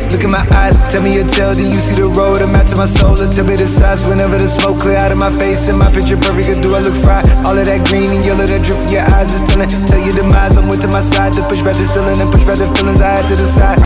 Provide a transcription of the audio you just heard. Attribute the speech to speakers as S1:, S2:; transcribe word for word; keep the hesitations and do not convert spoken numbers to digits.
S1: Look in my eyes, tell me your tale, do you see the road? I'm out to my soul, and tell me the size. Whenever the smoke clear out of my face and my picture perfect, do I look fried? All of that green and yellow that drip from your eyes is telling. Tell your demise, I'm with to my side to push back the ceiling and push back the feelings I had to the side.